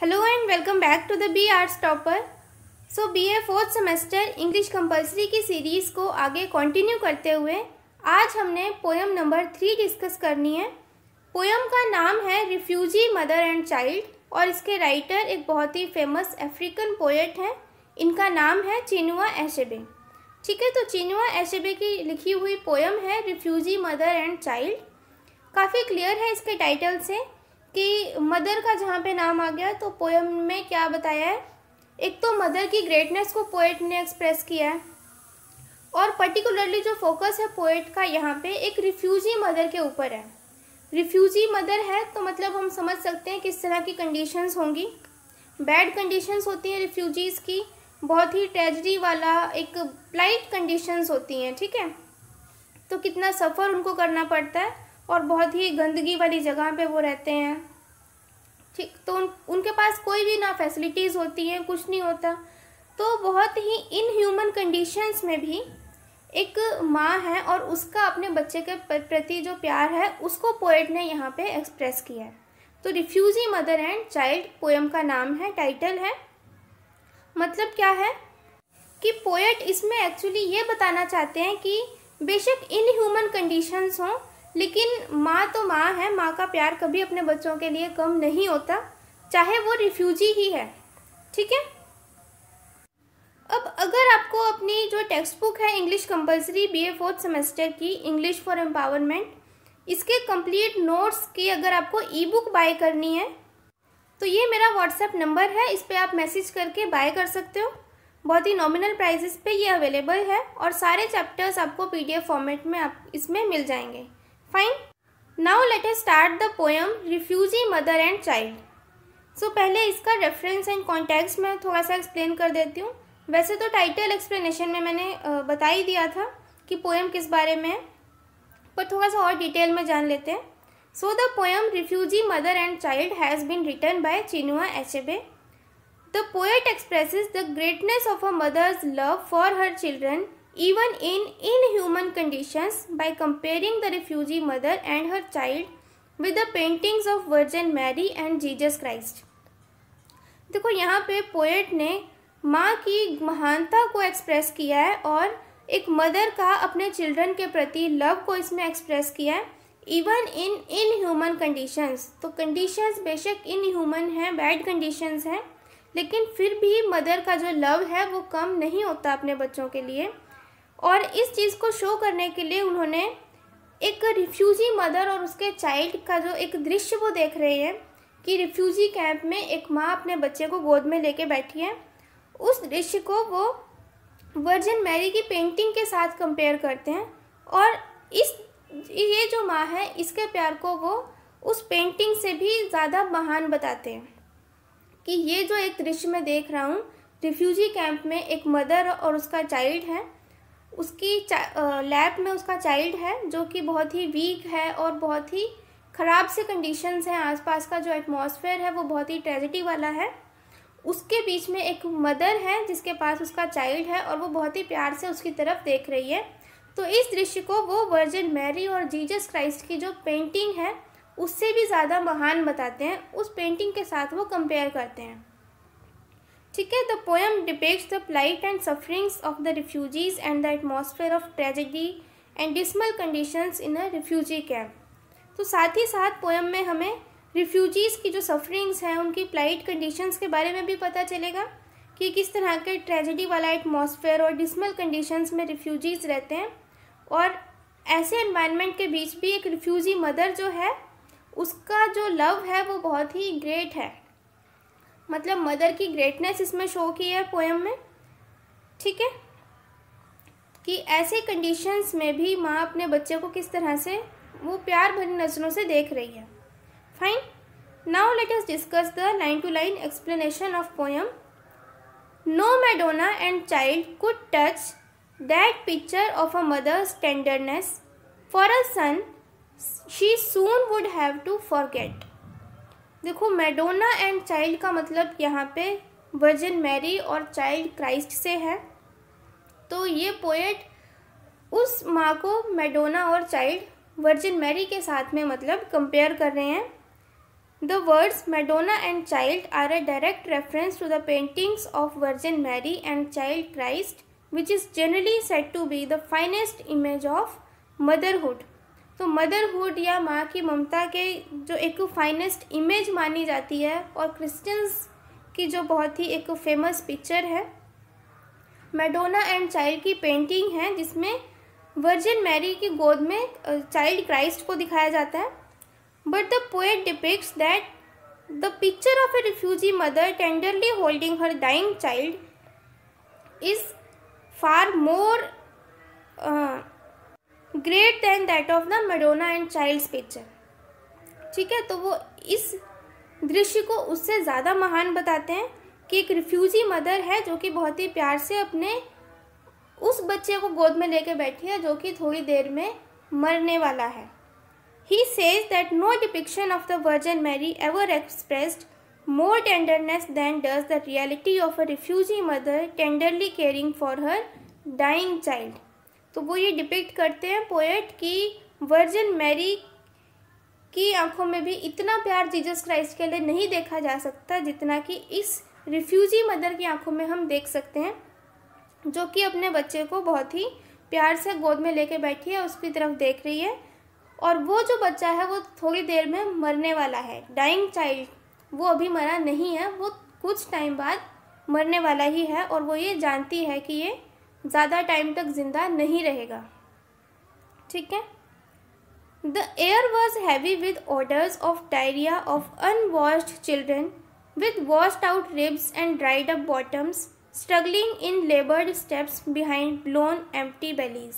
Hello and welcome back to the B Arts Topper. So BA 4th semester English compulsory की series को आगे continue करते हुए आज हमने पोएम नंबर 3 डिस्कस करनी है। पोएम का नाम है रिफ्यूजी मदर एंड चाइल्ड और इसके राइटर एक बहुत ही फेमस अफ्रीकन पोएट हैं। इनका नाम है चिनुआ एशेबे। ठीक है, तो चिनुआ एशेबे की लिखी हुई पोएम है रिफ्यूजी मदर एंड चाइल्ड। काफ़ी क्लियर है इसके टाइटल से कि मदर का जहाँ पे नाम आ गया तो पोएम में क्या बताया है। एक तो मदर की ग्रेटनेस को पोएट ने एक्सप्रेस किया है और पर्टिकुलरली जो फोकस है पोएट का यहाँ पे एक रिफ्यूजी मदर के ऊपर है। रिफ्यूजी मदर है तो मतलब हम समझ सकते हैं किस तरह की कंडीशंस होंगी। बैड कंडीशंस होती हैं रिफ्यूजीज़ की, बहुत ही ट्रेजेडी वाला एक प्लाइट कंडीशंस होती हैं। ठीक है, तो कितना सफ़र उनको करना पड़ता है और बहुत ही गंदगी वाली जगह पे वो रहते हैं। ठीक, तो उनके पास कोई भी ना फैसिलिटीज़ होती हैं, कुछ नहीं होता। तो बहुत ही इनह्यूमन कंडीशंस में भी एक माँ है और उसका अपने बच्चे के प्रति जो प्यार है उसको पोएट ने यहाँ पे एक्सप्रेस किया है। तो refugee mother and child poem का नाम है, टाइटल है। मतलब क्या है कि पोएट इसमें एक्चुअली ये बताना चाहते हैं कि बेशक इनह्यूमन कंडीशंस हों लेकिन माँ तो माँ है, माँ का प्यार कभी अपने बच्चों के लिए कम नहीं होता, चाहे वो रिफ्यूजी ही है। ठीक है, अब अगर आपको अपनी जो टेक्स्ट बुक है English compulsory BA 4th semester की इंग्लिश फॉर एम्पावरमेंट, इसके कंप्लीट नोट्स की अगर आपको ई बुक बाय करनी है तो ये मेरा व्हाट्सएप नंबर है, इस पर आप मैसेज करके बाय कर सकते हो। बहुत ही नॉमिनल प्राइसेस पे ये अवेलेबल है और सारे चैप्टर्स आपको PDF फॉर्मेट में आप इसमें मिल जाएंगे। Fine, now let us start the poem refugee mother and child. So पहले इसका रेफरेंस एंड कॉन्टेक्स्ट में थोड़ा सा एक्सप्लेन कर देती हूँ। वैसे तो टाइटल एक्सप्लेनेशन में मैंने बता ही दिया था कि पोएम किस बारे में है, पर थोड़ा सा और डिटेल में जान लेते हैं। So the poem refugee mother and child has been written by Chinua Achebe. The poet expresses the greatness of a mother's love for her children even in inhuman conditions by comparing the refugee mother and her child with the paintings of Virgin Mary and Jesus Christ। देखो यहाँ पे poet ने माँ की महानता को express किया है और एक मदर का अपने चिल्ड्रन के प्रति लव को इसमें एक्सप्रेस किया है इवन इन इनह्यूमन कंडीशंस। तो कंडीशंस बेशक इनह्यूमन हैं, बैड कंडीशंस हैं, लेकिन फिर भी मदर का जो लव है वो कम नहीं होता अपने बच्चों के लिए। और इस चीज़ को शो करने के लिए उन्होंने एक रिफ्यूजी मदर और उसके चाइल्ड का जो एक दृश्य वो देख रहे हैं कि रिफ्यूजी कैंप में एक माँ अपने बच्चे को गोद में लेके बैठी है, उस दृश्य को वो वर्जिन मैरी की पेंटिंग के साथ कंपेयर करते हैं और ये जो माँ है इसके प्यार को वो उस पेंटिंग से भी ज़्यादा महान बताते हैं कि ये जो एक दृश्य मैं देख रहा हूँ, रिफ्यूजी कैंप में एक मदर और उसका चाइल्ड है, उसकी लैब में उसका चाइल्ड है जो कि बहुत ही वीक है और बहुत ही ख़राब से कंडीशंस हैं, आसपास का जो एटमॉस्फेयर है वो बहुत ही ट्रेजेडी वाला है। उसके बीच में एक मदर है जिसके पास उसका चाइल्ड है और वो बहुत ही प्यार से उसकी तरफ देख रही है। तो इस दृश्य को वो वर्जिन मैरी और जीसस क्राइस्ट की जो पेंटिंग है उससे भी ज़्यादा महान बताते हैं, उस पेंटिंग के साथ वो कंपेयर करते हैं। ठीक है, the poem depicts the plight and sufferings of the refugees and the atmosphere of tragedy and dismal conditions in a refugee camp. तो साथ ही साथ पोएम में हमें रिफ्यूजीज़ की जो सफरिंग्स हैं, उनकी प्लाइट कंडीशंस के बारे में भी पता चलेगा कि किस तरह के ट्रेजेडी वाला एटमॉस्फेयर और डिसमल कंडीशंस में रिफ्यूजीज़ रहते हैं। और ऐसे एनवायरनमेंट के बीच भी एक रिफ्यूजी मदर जो है उसका जो लव है वो बहुत ही ग्रेट है। मतलब मदर की ग्रेटनेस इसमें शो की है पोएम में। ठीक है, कि ऐसे कंडीशंस में भी माँ अपने बच्चे को किस तरह से वो प्यार भरी नज़रों से देख रही है। Fine, now let us discuss the line to line explanation of poem. No Madonna and child could touch that picture of a mother's tenderness for a son she soon would have to forget. देखो, Madonna and child का मतलब यहाँ पे Virgin Mary और child Christ से है। तो ये पोएट उस माँ को मैडोना और चाइल्ड वर्जिन मैरी के साथ में मतलब कंपेयर कर रहे हैं। The words Madonna and child are a direct reference to the paintings of Virgin Mary and Child Christ, which is generally said to be the finest image of motherhood. तो motherhood या माँ की ममता के जो एक फाइनेस्ट इमेज मानी जाती है और क्रिश्चियंस की जो बहुत ही एक फेमस पिक्चर है मैडोना एंड चाइल्ड की पेंटिंग है, जिसमें वर्जिन मैरी की गोद में चाइल्ड क्राइस्ट को दिखाया जाता है. But the poet depicts that the picture of a refugee mother tenderly holding her dying child is far more great than that of the Madonna and child's picture. ठीक है, तो वो इस दृश्य को उससे ज़्यादा महान बताते हैं कि एक रिफ्यूजी मदर है जो कि बहुत ही प्यार से अपने उस बच्चे को गोद में लेके बैठी है जो कि थोड़ी देर में मरने वाला है. He says that no depiction of the Virgin Mary ever expressed more tenderness than does the reality of a refugee mother tenderly caring for her dying child. तो वो ये डिपिक्ट करते हैं पोएट की वर्जिन मैरी की आंखों में भी इतना प्यार जीसस क्राइस्ट के लिए नहीं देखा जा सकता जितना कि इस रिफ्यूजी मदर की आंखों में हम देख सकते हैं, जो कि अपने बच्चे को बहुत ही प्यार से गोद में लेके बैठी है, उसकी तरफ देख रही है और वो जो बच्चा है वो थोड़ी देर में मरने वाला है. डाइंग चाइल्ड, वो अभी मरा नहीं है, वो कुछ टाइम बाद मरने वाला ही है और वो ये जानती है कि ये ज़्यादा टाइम तक जिंदा नहीं रहेगा. ठीक है. The air was heavy with odours of diarrhoea of unwashed children with washed out ribs and dried up bottoms, struggling in labored steps behind blown empty bellies.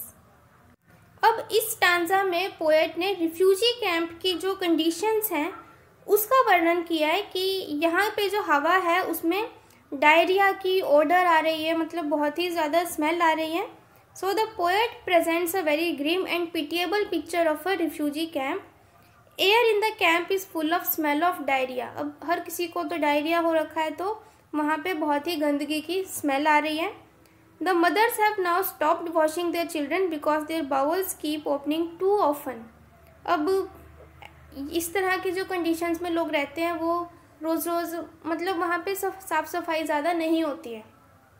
अब इस स्टांजा में पोएट ने रिफ्यूजी कैंप की जो conditions हैं उसका वर्णन किया है कि यहाँ पे जो हवा है उसमें डायरिया की ओडर आ रही है, मतलब बहुत ही ज़्यादा स्मेल आ रही है. So the poet presents a very grim and pitiable picture of a refugee camp. Air in the camp is full of smell of diarrhoea. अब हर किसी को तो डायरिया हो रखा है, तो वहाँ पे बहुत ही गंदगी की स्मेल आ रही है. The mothers have now stopped washing their children because their bowels keep opening too often. अब इस तरह की जो कंडीशंस में लोग रहते हैं वो रोज़ रोज़ मतलब वहाँ पे साफ़ सफाई ज़्यादा नहीं होती है,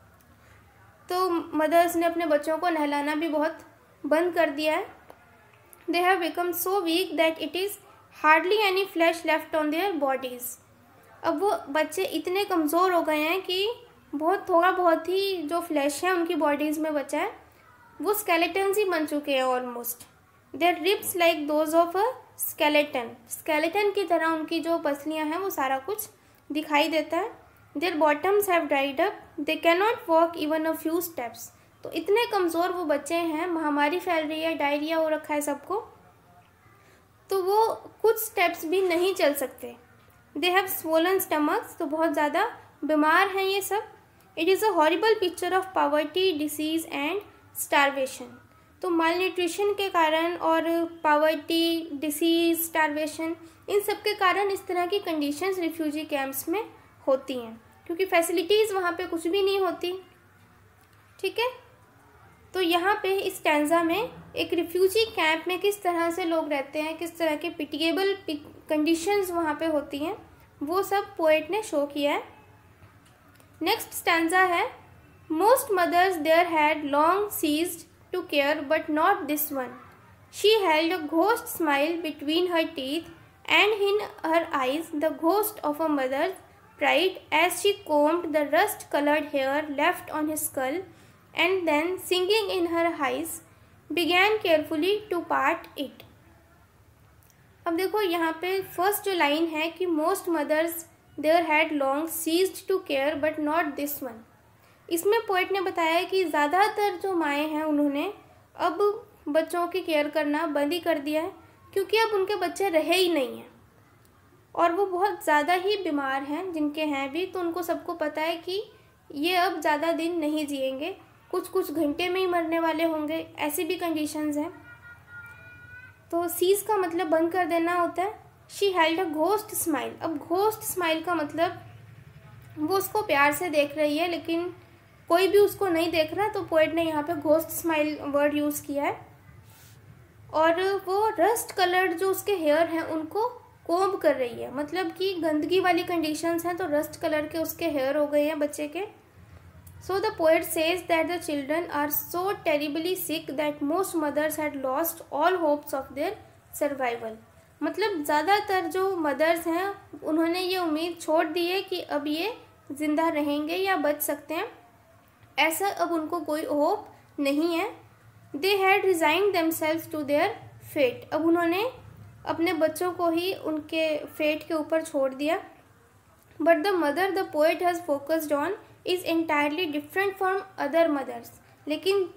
तो मदर्स ने अपने बच्चों को नहलाना भी बहुत बंद कर दिया है. They have become so weak that it is hardly any flesh left on their bodies. अब वो बच्चे इतने कमज़ोर हो गए हैं कि बहुत ही जो फ्लैश है उनकी बॉडीज़ में बचा है, वो स्केलेटन्स ही बन चुके हैं almost. Their ribs like those of a skeleton की तरह उनकी जो पसलियाँ हैं वो सारा कुछ दिखाई देता है. Their bottoms have dried up, they can not walk even a few steps. तो इतने कमज़ोर वो बच्चे हैं, महामारी फैल रही है, डायरिया हो रखा है सबको, तो वो कुछ स्टेप्स भी नहीं चल सकते. दे हैव स्वोलन स्टमक्स, तो बहुत ज़्यादा बीमार हैं ये सब. It is a horrible picture of poverty, disease and starvation. तो मालन्यूट्रिशन के कारण और पॉवर्टी, डिसीज़, स्टारवेशन, इन सब के कारण इस तरह की कंडीशंस रिफ्यूजी कैंप्स में होती हैं, क्योंकि फैसिलिटीज़ वहाँ पे कुछ भी नहीं होती. ठीक है. तो यहाँ पे इस स्टैंजा में एक रिफ्यूजी कैंप में किस तरह से लोग रहते हैं, किस तरह के पिटिएबल कंडीशंस वहाँ पे होती हैं, वो सब पोएट ने शो किया है. नेक्स्ट स्टैंजा है, most mothers there had long ceased to care but not this one. She held a ghost smile between her teeth and in her eyes the ghost of a mother pride as she combed the rust-colored hair left on his skull, and then, singing in her eyes, began carefully to part it. अब देखो यहाँ पे first जो line है कि most mothers there had long ceased to care but not this one. इसमें poet ने बताया कि ज़्यादातर जो माएँ हैं उन्होंने अब बच्चों की केयर करना बंद ही कर दिया है, क्योंकि अब उनके बच्चे रहे ही नहीं हैं और वो बहुत ज़्यादा ही बीमार हैं, जिनके हैं भी, तो उनको सबको पता है कि ये अब ज़्यादा दिन नहीं जिएंगे, कुछ घंटे में ही मरने वाले होंगे, ऐसी भी कंडीशंस हैं. तो सीज का मतलब बंद कर देना होता है. She held a ghost smile. अब घोस्ट स्माइल का मतलब वो उसको प्यार से देख रही है लेकिन कोई भी उसको नहीं देख रहा, तो पोएट ने यहाँ पे घोस्ट स्माइल वर्ड यूज़ किया है. और वो रस्ट कलर्ड जो उसके हेयर हैं उनको कोम्ब कर रही है, मतलब कि गंदगी वाली कंडीशंस हैं, तो रस्ट कलर के उसके हेयर हो गए हैं बच्चे के। So the poet says that the children are so terribly sick that most mothers had lost all hopes of their survival. मतलब ज़्यादातर जो मदर्स हैं उन्होंने ये उम्मीद छोड़ दी है कि अब ये ज़िंदा रहेंगे या बच सकते हैं, ऐसा अब उनको कोई होप नहीं है। They had resigned themselves to their fate. अब उन्होंने अपने बच्चों को ही उनके फेट के ऊपर छोड़ दिया। But the mother the poet has focused on is entirely different from other mothers. लेकिन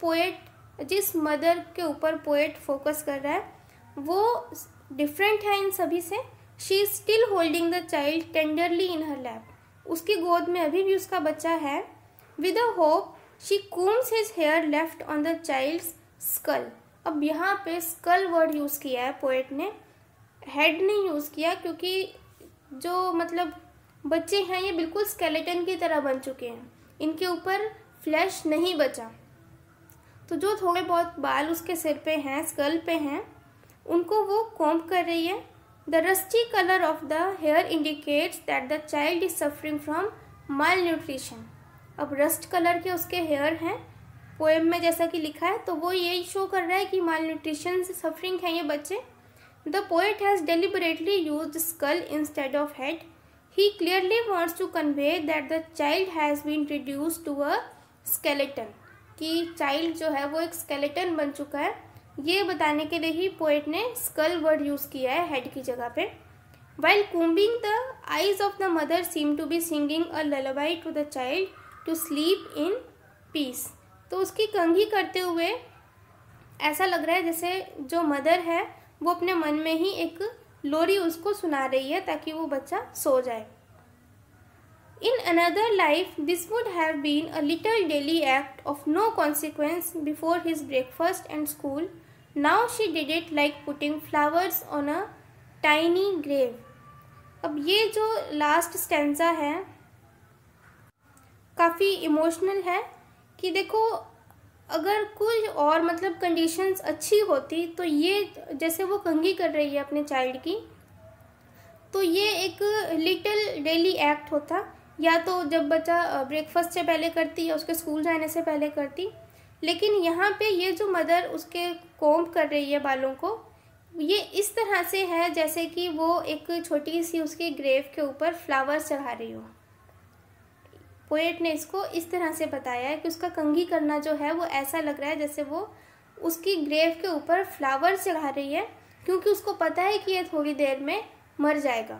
जिस मदर के ऊपर पोएट फोकस कर रहा है वो डिफरेंट है इन सभी से। She is still holding the child tenderly in her lap. उसकी गोद में अभी भी उसका बच्चा है। With a hope she combs his hair left on the child's skull. अब यहाँ पे स्कल वर्ड यूज़ किया है पोएट ने, हेड नहीं यूज़ किया, क्योंकि जो मतलब बच्चे हैं ये बिल्कुल स्केलेटन की तरह बन चुके हैं, इनके ऊपर फ्लैश नहीं बचा। तो जो थोड़े बहुत बाल उसके सिर पे हैं, स्कल पे हैं, उनको वो कॉम्ब कर रही है। The rusty colour of the hair indicates that the child is suffering from malnutrition. अब रस्ट कलर के उसके हेयर हैं पोएम में जैसा कि लिखा है, तो वो यही शो कर रहा है कि माल न्यूट्रिशन से सफरिंग हैं ये बच्चे। The poet has deliberately used skull instead of head. He clearly wants to convey that the child has been reduced to a skeleton, कि चाइल्ड जो है वो एक स्केलेटन बन चुका है, ये बताने के लिए ही पोएट ने स्कल वर्ड यूज़ किया है हेड की जगह पे। While combing, the eyes of the mother seem to be singing a lullaby to the child to sleep in peace। तो उसकी कंघी करते हुए ऐसा लग रहा है जैसे जो मदर है वो अपने मन में ही एक लोरी उसको सुना रही है ताकि वो बच्चा सो जाए। In another life, this would have been a little daily act of no consequence before his breakfast and school. Now she did it like putting flowers on a tiny grave। अब ये जो लास्ट स्टैंजा है काफ़ी emotional है कि देखो अगर कुछ और मतलब कंडीशंस अच्छी होती तो ये जैसे वो कंघी कर रही है अपने चाइल्ड की, तो ये एक लिटिल डेली एक्ट होता, या तो जब बच्चा ब्रेकफास्ट से पहले करती या उसके स्कूल जाने से पहले करती। लेकिन यहाँ पे ये जो मदर उसके कोम्ब कर रही है बालों को, ये इस तरह से है जैसे कि वो एक छोटी सी उसके ग्रेव के ऊपर फ्लावर्स चढ़ा रही हो। पोएट ने इसको इस तरह से बताया है कि उसका कंघी करना जो है वो ऐसा लग रहा है जैसे वो उसकी ग्रेव के ऊपर फ्लावर्स चढ़ा रही है, क्योंकि उसको पता है कि ये थोड़ी देर में मर जाएगा।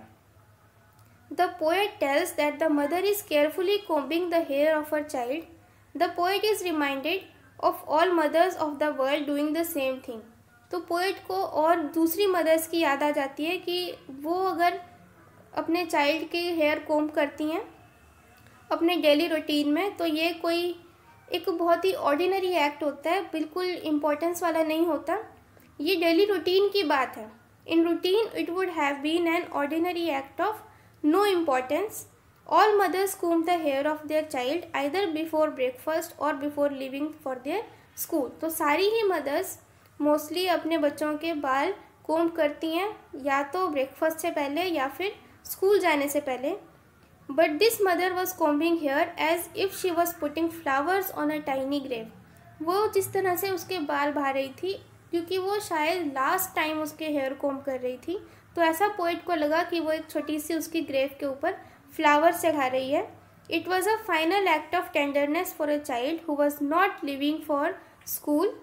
The poet tells that the mother is carefully combing the hair of her child. The poet is reminded of all mothers of the world doing the same thing। तो पोएट को और दूसरी मदर्स की याद आ जाती है कि वो अगर अपने चाइल्ड के हेयर कोम्ब करती हैं अपने डेली रूटीन में, तो ये कोई एक बहुत ही ऑर्डिनरी एक्ट होता है, बिल्कुल इम्पोर्टेंस वाला नहीं होता, ये डेली रूटीन की बात है। In routine it would have been an ordinary act of no importance। All mothers comb the hair of their child either before breakfast or before leaving for their school। तो सारी ही mother's mostly अपने बच्चों के बाल comb करती हैं या तो ब्रेकफास्ट से पहले या फिर स्कूल जाने से पहले। But this mother was combing hair as if she was putting flowers on a tiny grave. वो जिस तरह से उसके बाल बहा रही थी क्योंकि वो शायद लास्ट टाइम उसके हेयर कोम्ब कर रही थी, तो ऐसा पोएट को लगा कि वो एक छोटी सी उसकी ग्रेव के ऊपर फ्लावर चढ़ा रही है। It was a final act of tenderness for a child who was not living for school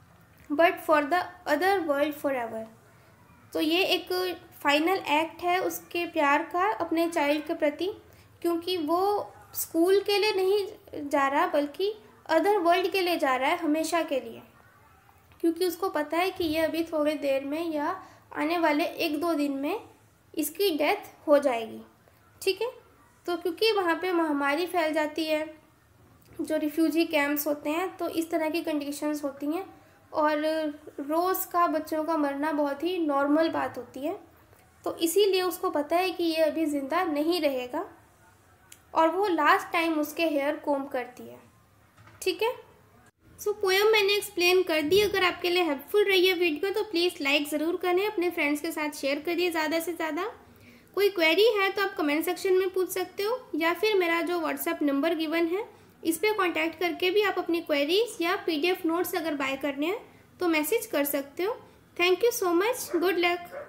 but for the other world forever. तो ये एक फाइनल एक्ट है उसके प्यार का अपने चाइल्ड के प्रति, क्योंकि वो स्कूल के लिए नहीं जा रहा बल्कि अदर वर्ल्ड के लिए जा रहा है, हमेशा के लिए, क्योंकि उसको पता है कि ये अभी थोड़ी देर में या आने वाले 1-2 दिन में इसकी डेथ हो जाएगी। ठीक है, तो क्योंकि वहाँ पे महामारी फैल जाती है, जो रिफ्यूजी कैंप्स होते हैं, तो इस तरह की कंडीशंस होती हैं और रोज़ का बच्चों का मरना बहुत ही नॉर्मल बात होती है, तो इसीलिए उसको पता है कि ये अभी ज़िंदा नहीं रहेगा और वो लास्ट टाइम उसके हेयर कोम्ब करती है। ठीक है, सो पोएम मैंने एक्सप्लेन कर दी। अगर आपके लिए हेल्पफुल रही है वीडियो तो प्लीज़ लाइक ज़रूर करें, अपने फ्रेंड्स के साथ शेयर करिए ज़्यादा से ज़्यादा। कोई क्वेरी है तो आप कमेंट सेक्शन में पूछ सकते हो, या फिर मेरा जो व्हाट्सएप नंबर गिवन है इस पर कॉन्टैक्ट करके भी आप अपनी क्वेरीज या PDF नोट्स अगर बाय करने हैं तो मैसेज कर सकते हो। Thank you so much, good luck.